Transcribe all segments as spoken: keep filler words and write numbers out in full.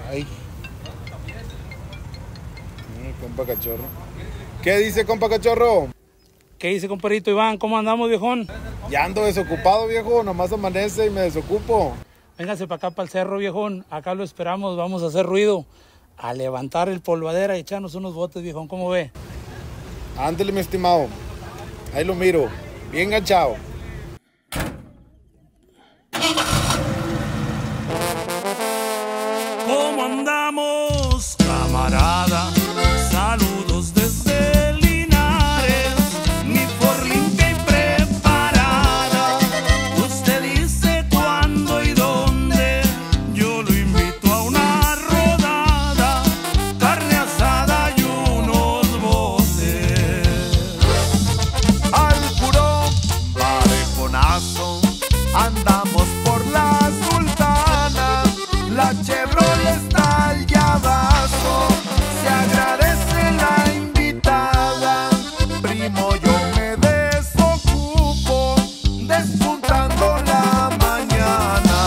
Ay. Mm, compa Cachorro. ¿Qué dice, compa Cachorro? ¿Qué dice, compadrito Iván? ¿Cómo andamos, viejón? Ya ando desocupado, viejo. Nomás amanece y me desocupo. Véngase para acá, para el cerro, viejón. Acá lo esperamos. Vamos a hacer ruido. A levantar el polvadera y echarnos unos botes, viejón. ¿Cómo ve? Ándale, mi estimado. Ahí lo miro. Bien ganchado. ¿Cómo andamos, camarada? Saludos desde Linares, mi por limpia y preparada. Usted dice cuándo y dónde, yo lo invito a una rodada, carne asada y unos botes. Al puro parejonazo, andamos por la Sultana, la Chevrolet está al llavazo, se agradece la invitada, primo yo me desocupo, despuntando la mañana.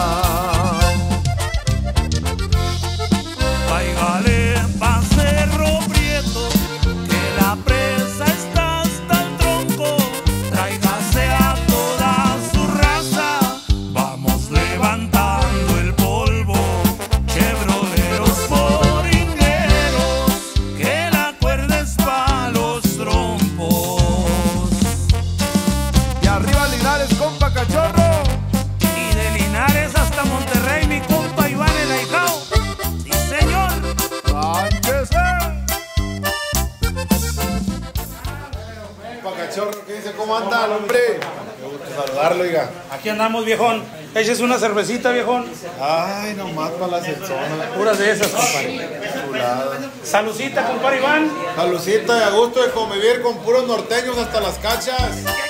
Cáigale pa' Cerro Prieto, que la presa está hasta el tronco. Tráigase a toda su raza, vamos levantando el polvo. Chevroleros moringueros, que la cuerda es pa' los trompos. Y arriba Linares, compa Cachorro. Y de Linares hasta Monterrey, mi compa Iván el Ahijao. Sí, señor. ¡Sánchez! Compa Cachorro, ¿qué dice? ¿Cómo anda el hombre? Qué gusto saludarlo, oiga. Aquí andamos, viejón. Échese una cervecita, viejón. Ay, nomás para la selzona. Puras de esas, compadre. Chulada. Salucita, compadre Iván. Salucita y a gusto de convivir con puros norteños hasta las cachas.